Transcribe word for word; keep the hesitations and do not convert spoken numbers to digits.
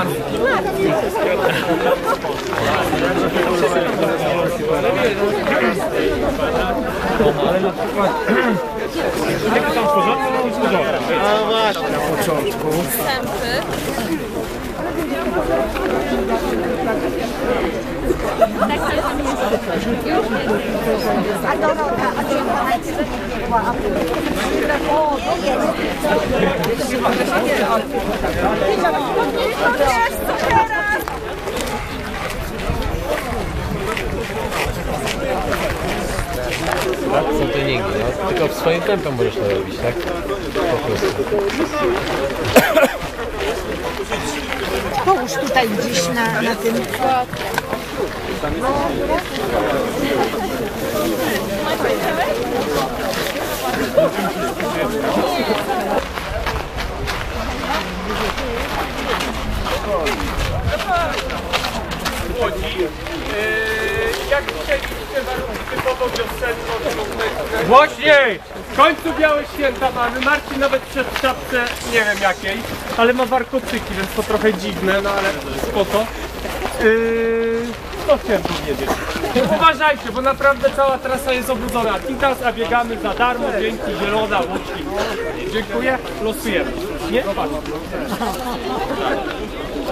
Marki. Ale na przykład... Jak tam w porządku? A właśnie, na początku. Wstępy. Tak, są treningi, no. Tylko w swoim tempie możesz to robić, tak? Po prostu. Połóż tutaj gdzieś na, na tym. Jak chcieliście warunki typowo wiosenno, głośniej! W końcu białe święta mamy. Marcin nawet przed w czapce, nie wiem jakiej, ale ma warkoczyki, więc to trochę dziwne, no ale spoko. Yy, to chciałem powiedzieć. Uważajcie, bo naprawdę cała trasa jest obrudzona. Titas, a biegamy za darmo, dzięki, zielona, łódki. Dziękuję, losujemy. Nie? No